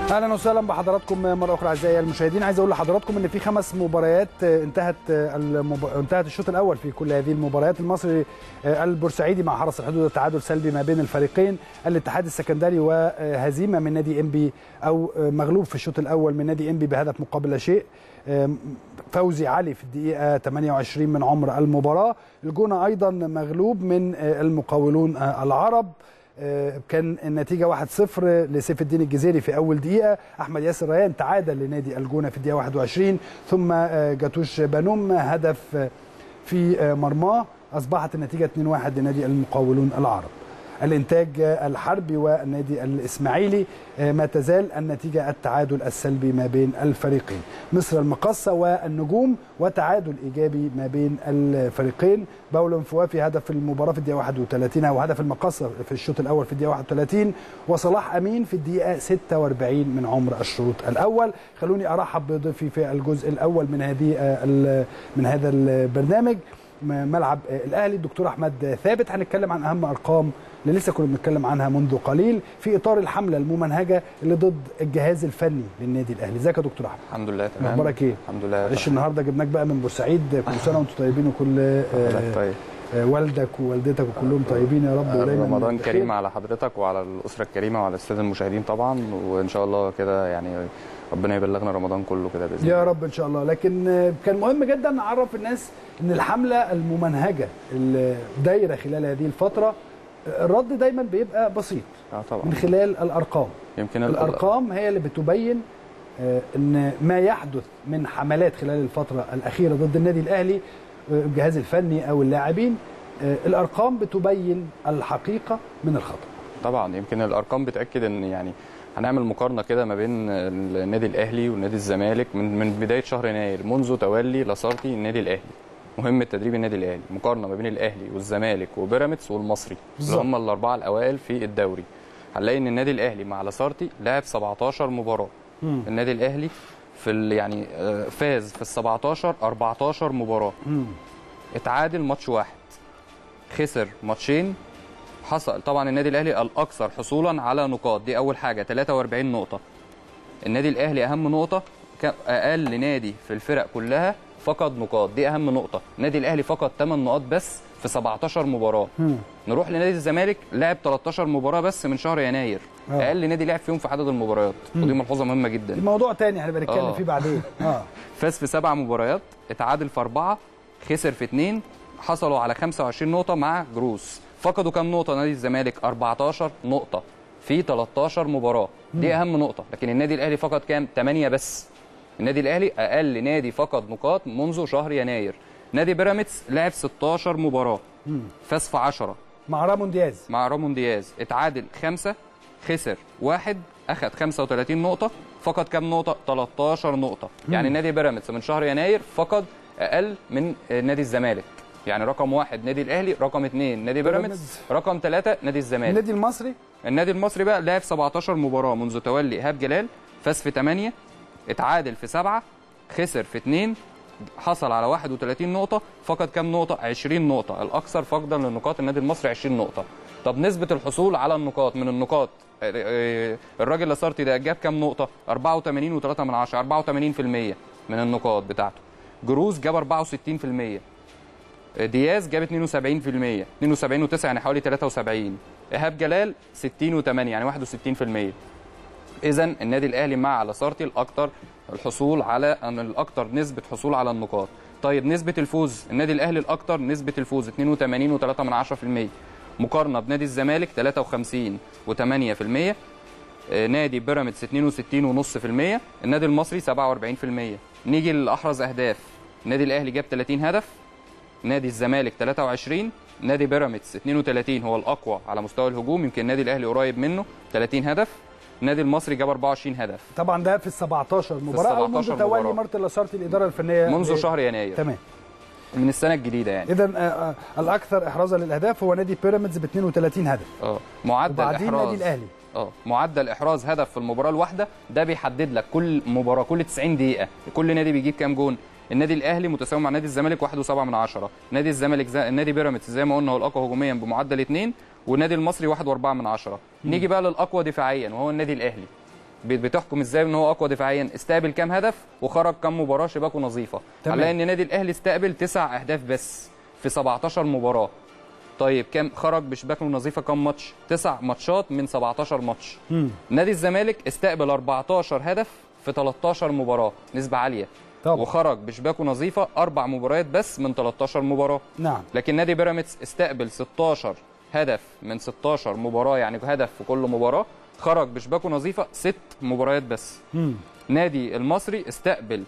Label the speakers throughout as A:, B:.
A: اهلا وسهلا بحضراتكم مره اخرى اعزائي المشاهدين. عايز اقول لحضراتكم ان في 5 مباريات انتهت الشوط الاول في كل هذه المباريات. المصري البورسعيدي مع حرس الحدود التعادل سلبي ما بين الفريقين، الاتحاد السكندري وهزيمه من نادي انبي او مغلوب في الشوط الاول من نادي انبي بهدف مقابل لا شيء. فوزي علي في الدقيقه 28 من عمر المباراه. الجونه ايضا مغلوب من المقاولون العرب، كان النتيجة 1-0 لسيف الدين الجزيري في أول دقيقة. أحمد ياسر ريان تعادل لنادي الجونة في الدقيقة 21، ثم جاتوش بانوم هدف في مرماه. أصبحت النتيجة 2-1 لنادي المقاولون العرب. الإنتاج الحربي والنادي الإسماعيلي ما تزال النتيجة التعادل السلبي ما بين الفريقين. مصر المقصة والنجوم وتعادل إيجابي ما بين الفريقين. باولو انفوافي هدف المباراة في الدقيقة 31 أو هدف المقصة في الشوط الأول في الدقيقة 31، وصلاح أمين في الدقيقة 46 من عمر الشوط الأول. خلوني أرحب بضيفي في الجزء الأول من هذا البرنامج ملعب الأهلي الدكتور أحمد ثابت. هنتكلم عن أهم أرقام اللي لسه كنا بنتكلم عنها منذ قليل في اطار الحمله الممنهجه اللي ضد الجهاز الفني للنادي الاهلي. ازيك يا دكتور احمد؟
B: الحمد لله تمام.
A: اخبارك ايه؟
B: الحمد لله.
A: معلش النهارده جبناك بقى من بورسعيد، كل سنه وانتم طيبين وكل
B: طيب.
A: والدك ووالدتك وكلهم طيبين يا رب. ودايما
B: رمضان كريم على حضرتك وعلى الاسره الكريمه وعلى الساده المشاهدين طبعا، وان شاء الله كده يعني ربنا يبلغنا رمضان كله كده باذن الله
A: يا رب ان شاء الله. لكن كان مهم جدا نعرف الناس ان الحمله الممنهجه اللي دايره خلال هذه الفتره الرد دايما بيبقى بسيط
B: طبعا
A: من خلال الارقام.
B: يمكن
A: الارقام هي اللي بتبين ان ما يحدث من حملات خلال الفتره الاخيره ضد النادي الاهلي، الجهاز الفني او اللاعبين، الارقام بتبين الحقيقه من الخطا.
B: طبعا يمكن الارقام بتاكد ان يعني هنعمل مقارنه كده ما بين النادي الاهلي ونادي الزمالك من بدايه شهر يناير منذ تولي لاسارتي النادي الاهلي مهمه تدريب النادي الاهلي، مقارنه ما بين الاهلي والزمالك وبيراميدز والمصري اللي هم الاربعه الاوائل في الدوري. هنلاقي ان النادي الاهلي مع لاسارتي لعب 17 مباراه. النادي الاهلي في يعني فاز في ال 17 14 مباراه. اتعادل ماتش واحد، خسر ماتشين. حصل طبعا النادي الاهلي الاكثر حصولا على نقاط، دي اول حاجه 43 نقطه. النادي الاهلي اهم نقطه، اقل نادي في الفرق كلها فقد نقاط، دي اهم نقطه. النادي الاهلي فقد 8 نقاط بس في 17 مباراه. نروح لنادي الزمالك لعب 13 مباراه بس من شهر يناير، اقل نادي لعب فيهم في عدد المباريات، ودي ملحوظه مهمه جدا.
A: الموضوع تاني احنا بنتكلم فيه بعدين.
B: فاز في 7 مباريات، اتعادل في 4، خسر في 2، حصلوا على 25 نقطه مع جروس. فقدوا كام نقطه نادي الزمالك؟ 14 نقطه في 13 مباراه، دي اهم نقطه. لكن النادي الاهلي فقد كام؟ 8 بس. النادي الاهلي اقل نادي فقد نقاط منذ شهر يناير. نادي بيراميدز لعب 16 مباراه، فاز في 10 مع رامون دياز، اتعادل 5، خسر 1، اخذ 35 نقطه. فقد كام نقطه؟ 13 نقطه. يعني نادي بيراميدز من شهر يناير فقد اقل من نادي الزمالك. يعني رقم 1 نادي الاهلي، رقم 2 نادي بيراميدز، رقم 3 نادي الزمالك. النادي المصري بقى لعب 17 مباراه منذ تولي ايهاب جلال، فاز في 8، اتعادل في 7، خسر في 2، حصل على 31 نقطه. فقد كام نقطه؟ 20 نقطه. الاكثر فقدا للنقاط النادي المصري 20 نقطه. طب نسبه الحصول على النقاط من النقاط، الراجل لاسارتي ده جاب كام نقطه؟ 84.3، 84% من النقاط بتاعته. جروز جاب 64%، دياز جاب 72%، 72.9 يعني حوالي 73. ايهاب جلال 60.8 يعني 61%. اذا النادي الاهلي مع لاسارتي الاكثر الحصول على الاكثر نسبه حصول على النقاط. طيب نسبه الفوز، النادي الاهلي الاكثر نسبه الفوز 82.3%، مقارنه بنادي الزمالك 53.8%، نادي بيراميدز 62.5%، النادي المصري 47%. نيجي لاحرز اهداف، النادي الاهلي جاب 30 هدف، نادي الزمالك 23، نادي بيراميدز 32 هو الاقوى على مستوى الهجوم، يمكن النادي الاهلي قريب منه 30 هدف، النادي المصري جاب 24 هدف.
A: طبعا ده في ال 17 مباراه او منذ تولي مارتن لاسارتي الاداره الفنيه
B: منذ شهر يناير
A: تمام
B: من السنه الجديده يعني.
A: اذا الاكثر احرازا للاهداف هو نادي بيراميدز ب 32 هدف.
B: معدل احراز
A: النادي الاهلي
B: معدل احراز هدف في المباراه الواحده، ده بيحدد لك كل مباراه كل 90 دقيقه كل نادي بيجيب كام جون. النادي الاهلي متساوي مع نادي الزمالك 1.7، نادي الزمالك نادي بيراميدز زي ما قلنا هو الاقوى هجوميا بمعدل 2، والنادي المصري 1.4. نيجي بقى للاقوى دفاعيا وهو النادي الاهلي بتحكم ازاي ان هو اقوى دفاعيا، استقبل كام هدف وخرج كام مباراه شباكه نظيفه. هنلاقي ان النادي الاهلي استقبل 9 اهداف بس في 17 مباراه. طيب كام خرج بشباكه نظيفه؟ كام ماتش؟ 9 ماتشات من 17 ماتش. نادي الزمالك استقبل 14 هدف في 13 مباراه، نسبه عاليه طبعا. وخرج بشباكه نظيفه 4 مباريات بس من 13 مباراه.
A: نعم.
B: لكن نادي بيراميدز استقبل 16 هدف من 16 مباراه، يعني هدف في كل مباراه، خرج بشباكه نظيفه 6 مباريات بس. نادي المصري استقبل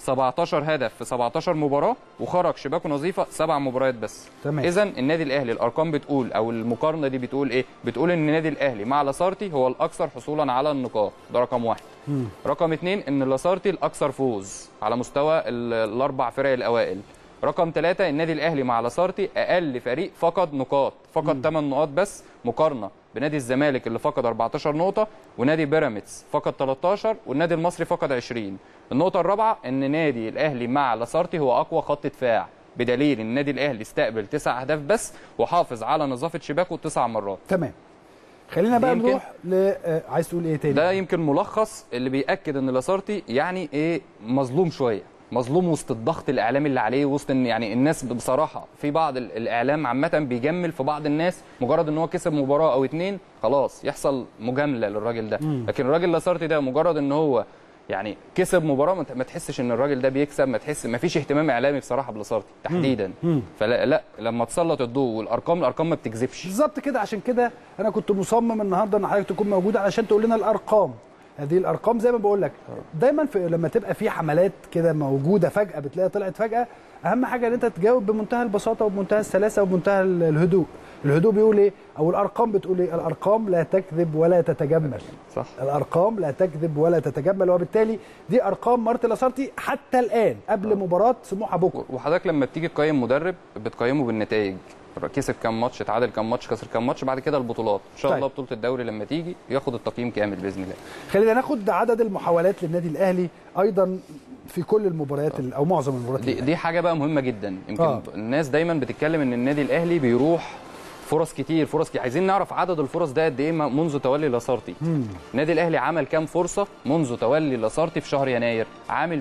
B: 17 هدف في 17 مباراه وخرج شباكه نظيفه 7 مباريات بس. اذا النادي الاهلي الارقام بتقول، او المقارنه دي بتقول ايه؟ بتقول ان النادي الاهلي مع لاسارتي هو الاكثر حصولا على النقاط، ده رقم 1. رقم 2 ان لاسارتي الاكثر فوز على مستوى الاربع فرق الاوائل. رقم 3 النادي الاهلي مع لاسارتي اقل فريق فقد نقاط، فقد 8 نقاط بس، مقارنه بنادي الزمالك اللي فقد 14 نقطه، ونادي بيراميدز فقد 13، والنادي المصري فقد 20. النقطه الرابعه ان نادي الاهلي مع لاسارتي هو اقوى خط دفاع، بدليل ان النادي الاهلي استقبل 9 اهداف بس وحافظ على نظافه شباكه 9 مرات.
A: تمام. خلينا بقى نروح عايز تقول ايه تاني؟
B: ده يمكن ملخص اللي بيأكد ان لاسارتي يعني ايه، مظلوم شويه، مظلوم وسط الضغط الاعلامي اللي عليه، وسط ان يعني الناس بصراحه في بعض الاعلام عامه بيجمل في بعض الناس، مجرد ان هو كسب مباراه او 2 خلاص يحصل مجامله للراجل ده. لكن الراجل لاسارتي ده مجرد ان هو يعني كسب مباراه ما تحسش ان الراجل ده بيكسب، ما فيش اهتمام اعلامي بصراحه بلاسارتي تحديدا. فلا لا، لما تسلط الضوء والارقام، الارقام ما بتكذبش.
A: بالظبط كده. عشان كده انا كنت مصمم النهارده ان حضرتك تكون موجوده علشان تقول لنا الارقام. هذه الارقام زي ما بقول لك دايما لما تبقى في حملات كده موجوده فجاه بتلاقيها طلعت فجاه، اهم حاجه ان انت تجاوب بمنتهى البساطه وبمنتهى السلاسه وبمنتهى الهدوء. الهدوء بيقول ايه، او الارقام بتقول ايه؟ الارقام لا تكذب ولا تتجمل.
B: صح.
A: الارقام لا تكذب ولا تتجمل، وبالتالي دي ارقام مارتن لاسارتي حتى الان قبل مباراه سموحه بكره.
B: وحضرتك لما بتيجي تقيم مدرب بتقيمه بالنتائج، كسب كام ماتش، اتعادل كام ماتش، خسر كام ماتش، بعد كده البطولات ان شاء الله بطوله الدوري لما تيجي ياخد التقييم كامل باذن الله.
A: خلينا ناخد عدد المحاولات للنادي الاهلي ايضا في كل المباريات او معظم المباريات.
B: دي حاجه بقى مهمه جدا. يمكن الناس دايما بتتكلم ان النادي الاهلي بيروح فرص كتير، عايزين نعرف عدد الفرص ده قد ايه منذ تولي لاسارتي. النادي الاهلي عمل كام فرصه منذ تولي لاسارتي في شهر يناير؟ عامل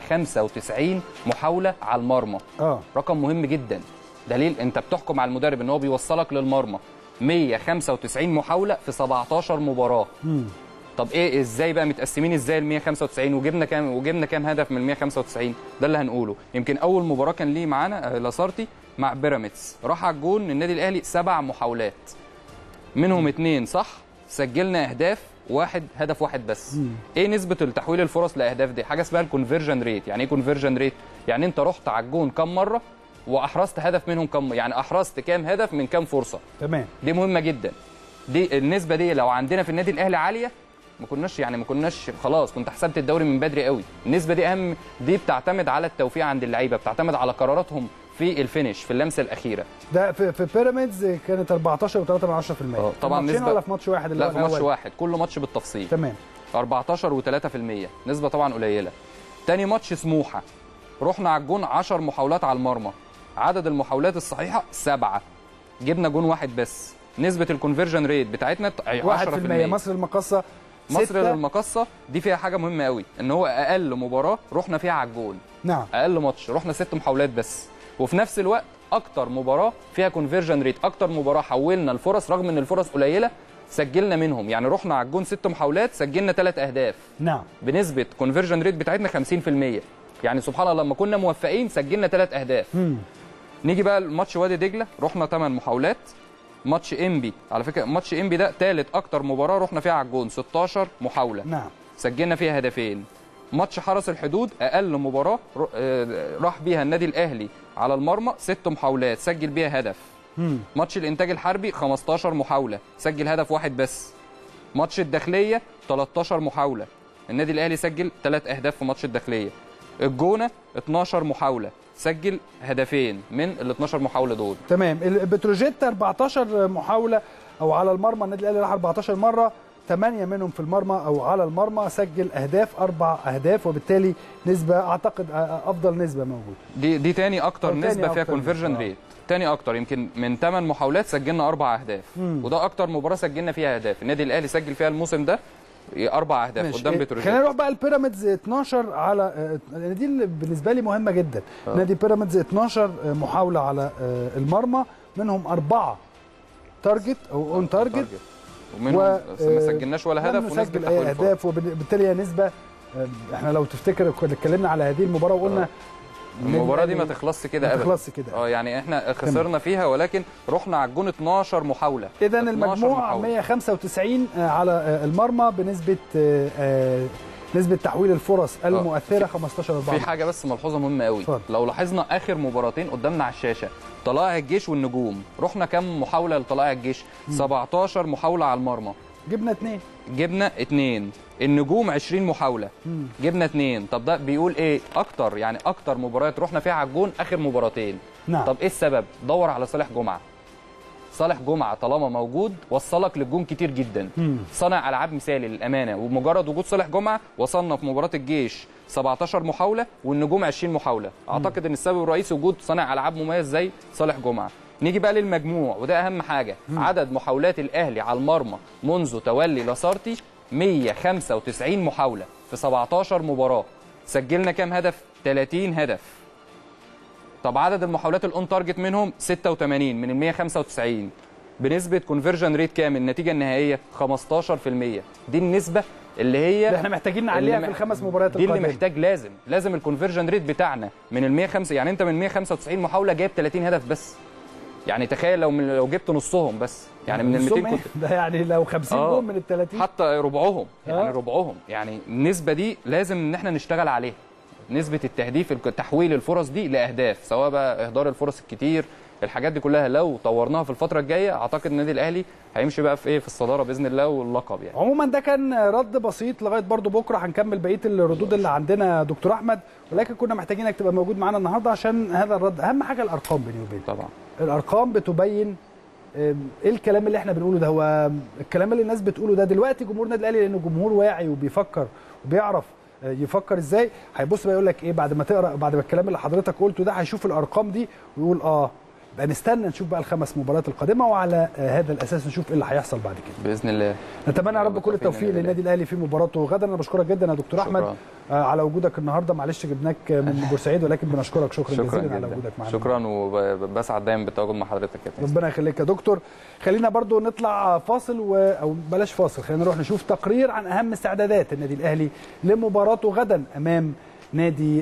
B: 195 محاوله على المرمى. رقم مهم جدا، دليل انت بتحكم على المدرب ان هو بيوصلك للمرمى. 195 محاوله في 17 مباراه. طب ايه ازاي بقى متقسمين ازاي ال 195؟ وجبنا كام هدف من ال 195؟ ده اللي هنقوله. يمكن اول مباراه كان ليه معانا لاسارتي مع بيراميدز، راح على الجون النادي الاهلي 7 محاولات، منهم 2 صح، سجلنا اهداف، هدف واحد بس. ايه نسبه التحويل الفرص لاهداف دي؟ حاجه اسمها الكونفرجن ريت. يعني ايه كونفرجن ريت؟ يعني انت رحت على الجون كام مره واحرزت هدف منهم كام، يعني احرزت كام هدف من كام فرصه.
A: تمام.
B: دي مهمه جدا. دي النسبه دي لو عندنا في النادي الاهلي عاليه ما كناش خلاص، كنت حسبت الدوري من بدري قوي. النسبه دي اهم، دي بتعتمد على التوفيق عند اللعيبه، بتعتمد على قراراتهم في الفينش، في اللمسه الاخيره.
A: ده في بيراميدز كانت 14.3%.
B: طبعا نسبه
A: ولا في ماتش واحد؟
B: لا في ماتش واحد، كل ماتش بالتفصيل.
A: تمام.
B: 14.3%، نسبه طبعا قليله. تاني ماتش سموحه، رحنا على الجون 10 محاولات على المرمى، عدد المحاولات الصحيحه 7، جبنا جون واحد بس. نسبه الكونفرجن ريت بتاعتنا 10%.
A: مصر المقاصه
B: المقاصه دي فيها حاجه مهمه قوي، ان هو اقل مباراه رحنا فيها على الجون.
A: نعم.
B: اقل ماتش رحنا 6 محاولات بس، وفي نفس الوقت اكتر مباراه فيها كونفرجن ريت، اكتر مباراه حولنا الفرص رغم ان الفرص قليله سجلنا منهم. يعني رحنا على الجون 6 محاولات سجلنا 3 اهداف.
A: نعم.
B: بنسبه كونفرجن ريت بتاعتنا 50%. يعني سبحان الله لما كنا موفقين سجلنا 3 اهداف. نيجي بقى الماتش وادي دجله، رحنا 8 محاولات. ماتش انبي، على فكره ماتش انبي ده ثالث اكتر مباراه رحنا فيها على الجون، 16 محاوله.
A: نعم.
B: سجلنا فيها هدفين. ماتش حرس الحدود اقل مباراه راح بيها النادي الاهلي على المرمى 6 محاولات سجل بيها هدف. ماتش الانتاج الحربي 15 محاوله سجل هدف واحد بس. ماتش الداخليه 13 محاوله، النادي الاهلي سجل 3 اهداف في ماتش الداخليه. الجونه 12 محاوله سجل هدفين من ال 12 محاوله دول.
A: تمام. البتروجيت 14 محاوله او على المرمى، النادي الاهلي راح 14 مره، 8 منهم في المرمى او على المرمى، سجل اهداف 4 اهداف، وبالتالي نسبه اعتقد افضل نسبه موجوده.
B: دي تاني اكتر نسبه فيها كونفرجن ريت، تاني اكتر. يمكن من 8 محاولات سجلنا 4 اهداف، وده اكتر مباراه سجلنا فيها اهداف. النادي الاهلي سجل فيها الموسم ده 4 اهداف قدام بتروجيت.
A: خلينا نروح بقى البيراميدز 12 على دي اللي بالنسبه لي مهمه جدا. نادي بيراميدز 12 محاوله على المرمى، منهم 4 تارجت او اون تارجت،
B: ومنهم ما سجلناش ولا هدف
A: ونسجل اي اهداف، وبالتالي هي نسبه. احنا لو تفتكر كنا اتكلمنا على هذه المباراه وقلنا
B: المباراه دي ما تخلصش كده ابدا،
A: ما تخلصش كده.
B: يعني احنا خسرنا فيها، ولكن رحنا على الجون 12 محاوله.
A: اذا المجموع 195 على المرمى بنسبه نسبه تحويل الفرص المؤثره 15-4.
B: في حاجه بس ملحوظه مهمه قوي، لو لاحظنا اخر مباراتين قدامنا على الشاشه، طلائع الجيش والنجوم، رحنا كام محاوله لطلائع الجيش؟ 17 محاوله على المرمى، جبنا 2. النجوم 20 محاوله، جبنا 2. طب ده بيقول ايه؟ اكتر يعني اكتر مباريات رحنا فيها على الجون اخر مباراتين.
A: نعم.
B: طب ايه السبب؟ دور على صالح جمعه. صالح جمعه طالما موجود وصلك للجون كتير جدا. صانع العاب مثالي للامانه، ومجرد وجود صالح جمعه وصلنا في مباراه الجيش 17 محاوله والنجوم 20 محاوله. اعتقد ان السبب الرئيسي وجود صانع العاب مميز زي صالح جمعه. نيجي بقى للمجموع، وده اهم حاجه. عدد محاولات الاهلي على المرمى منذ تولي لاسارتي 195 محاوله في 17 مباراه. سجلنا كام هدف؟ 30 هدف. طب عدد المحاولات الاون تارجت منهم 86 من ال 195، بنسبه كونفرجن ريت كام؟ النتيجه النهائيه 15%. دي النسبه اللي هي
A: احنا محتاجين نعليها في ال5 مباريات القادمه.
B: دي اللي محتاج لازم الكونفرجن ريت بتاعنا من ال 105، يعني انت من 195 محاوله جايب 30 هدف بس. يعني تخيل لو جبت نصهم بس، يعني من ال 200 كنت
A: ده يعني لو 50 جول من ال 30
B: حتى ربعهم، يعني ربعهم. يعني النسبه دي لازم ان احنا نشتغل عليها، نسبه التهديف، تحويل الفرص دي لاهداف، سواء بقى اهدار الفرص الكتير، الحاجات دي كلها لو طورناها في الفتره الجايه اعتقد النادي الاهلي هيمشي بقى في في الصداره باذن الله واللقب. يعني
A: عموما ده كان رد بسيط لغايه برضو بكره هنكمل بقيه الردود اللي عندنا دكتور احمد، ولكن كنا محتاجينك تبقى موجود معانا النهارده عشان هذا الرد. اهم حاجه الارقام بيني وبينك.
B: طبعا
A: الارقام بتبين ايه الكلام اللي احنا بنقوله ده. هو الكلام اللي الناس بتقوله ده دلوقتي جمهور النادي الاهلي لانه جمهور واعي وبيفكر وبيعرف يفكر ازاي، هيبص بقى يقول لك ايه بعد ما تقرا، بعد ما الكلام اللي حضرتك قلته ده هيشوف الارقام دي ويقول بقى نستنى نشوف بقى ال5 مباريات القادمه، وعلى هذا الاساس نشوف ايه اللي هيحصل بعد كده
B: باذن الله.
A: نتمنى يا رب كل التوفيق للنادي الاهلي في مباراته غدا. انا بشكرك جدا يا دكتور احمد على وجودك النهارده. معلش جبناك من بورسعيد، ولكن بنشكرك شكرا جزيلا على وجودك معانا.
B: شكرا، وبسعد دايما بالتواجد مع حضرتك يا فندم.
A: ربنا يخليك يا دكتور. خلينا برضو نطلع فاصل او بلاش فاصل، خلينا نروح نشوف تقرير عن اهم استعدادات النادي الاهلي لمباراته غدا امام نادي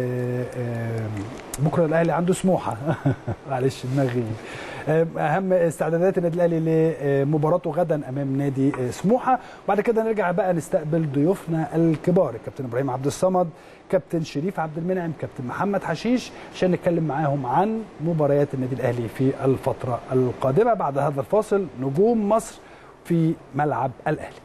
A: بكره الاهلي عنده سموحه معلش دماغي. اهم استعدادات النادي الاهلي لمباراته غدا امام نادي سموحه. وبعد كده نرجع بقى نستقبل ضيوفنا الكبار، الكابتن ابراهيم عبد الصمد، كابتن شريف عبد المنعم، كابتن محمد حشيش، عشان نتكلم معاهم عن مباريات النادي الاهلي في الفتره القادمه. بعد هذا الفاصل نجوم مصر في ملعب الاهلي.